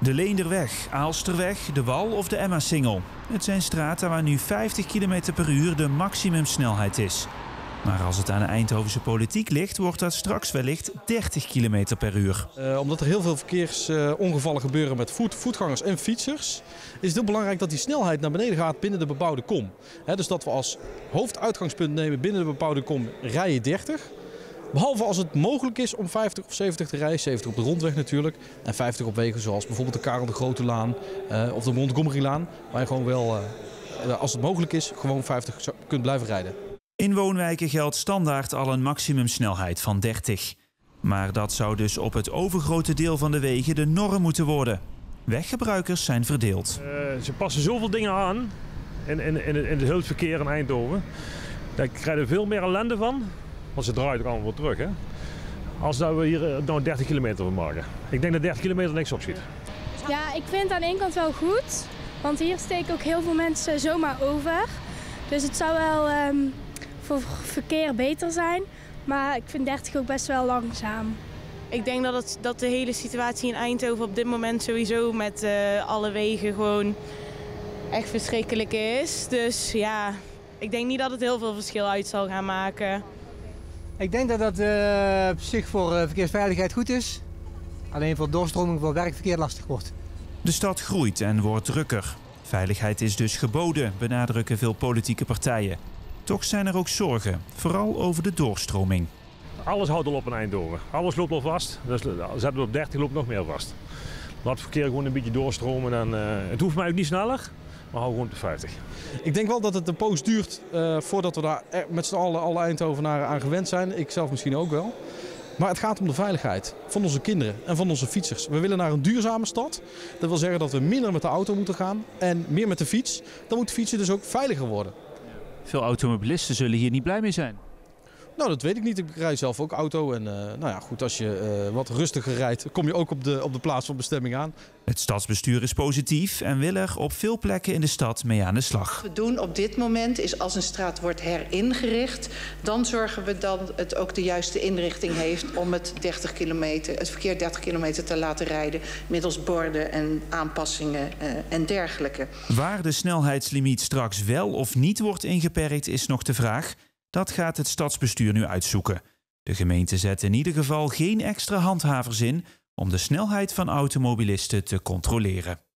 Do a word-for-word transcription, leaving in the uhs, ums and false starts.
De Leenderweg, Aalsterweg, de Wal of de Emma-Singel. Het zijn straten waar nu vijftig kilometer per uur de maximumsnelheid is. Maar als het aan de Eindhovense politiek ligt, wordt dat straks wellicht dertig kilometer per uur. Uh, omdat er heel veel verkeersongevallen uh, gebeuren met voet, voetgangers en fietsers, is het heel belangrijk dat die snelheid naar beneden gaat binnen de bebouwde kom. He, dus dat we als hoofduitgangspunt nemen binnen de bebouwde kom rij je dertig. Behalve als het mogelijk is om vijftig of zeventig te rijden, zeventig op de rondweg natuurlijk. En vijftig op wegen zoals bijvoorbeeld de Karel de Grote Laan uh, of de Montgomerylaan. Waar je gewoon wel, uh, als het mogelijk is, gewoon vijftig kunt blijven rijden. In woonwijken geldt standaard al een maximumsnelheid van dertig. Maar dat zou dus op het overgrote deel van de wegen de norm moeten worden. Weggebruikers zijn verdeeld. Uh, ze passen zoveel dingen aan in, in, in, in het hulpverkeer in Eindhoven. Daar krijgen we veel meer ellende van. Want ze draaien ook allemaal weer terug. Hè? Als dat we hier nou dertig kilometer van maken. Ik denk dat dertig kilometer niks opschiet. Ja, ik vind het aan de ene kant wel goed. Want hier steken ook heel veel mensen zomaar over. Dus het zou wel um, voor verkeer beter zijn. Maar ik vind dertig ook best wel langzaam. Ik denk dat, het, dat de hele situatie in Eindhoven op dit moment sowieso met uh, alle wegen gewoon echt verschrikkelijk is. Dus ja, ik denk niet dat het heel veel verschil uit zal gaan maken. Ik denk dat dat uh, op zich voor uh, verkeersveiligheid goed is. Alleen voor doorstroming van werkverkeer lastig wordt. De stad groeit en wordt drukker. Veiligheid is dus geboden, benadrukken veel politieke partijen. Toch zijn er ook zorgen, vooral over de doorstroming. Alles houdt al op in Eindhoven. Alles loopt al vast. Dus zetten we op dertig, loopt nog meer vast. Laat het verkeer gewoon een beetje doorstromen. En, uh, het hoeft mij ook niet sneller, maar hou gewoon op vijftig. Ik denk wel dat het een poos duurt uh, voordat we daar met z'n allen alle Eindhovenaren aan gewend zijn. Ik zelf misschien ook wel. Maar het gaat om de veiligheid van onze kinderen en van onze fietsers. We willen naar een duurzame stad. Dat wil zeggen dat we minder met de auto moeten gaan en meer met de fiets. Dan moet fietsen dus ook veiliger worden. Veel automobilisten zullen hier niet blij mee zijn. Nou, dat weet ik niet. Ik rijd zelf ook auto. En uh, nou ja, goed, als je uh, wat rustiger rijdt, kom je ook op de, op de plaats van bestemming aan. Het stadsbestuur is positief en wil er op veel plekken in de stad mee aan de slag. Wat we doen op dit moment is als een straat wordt heringericht, dan zorgen we dat het ook de juiste inrichting heeft om het, dertig kilometer, het verkeer dertig kilometer te laten rijden middels borden en aanpassingen uh, en dergelijke. Waar de snelheidslimiet straks wel of niet wordt ingeperkt is nog de vraag. Dat gaat het stadsbestuur nu uitzoeken. De gemeente zet in ieder geval geen extra handhavers in om de snelheid van automobilisten te controleren.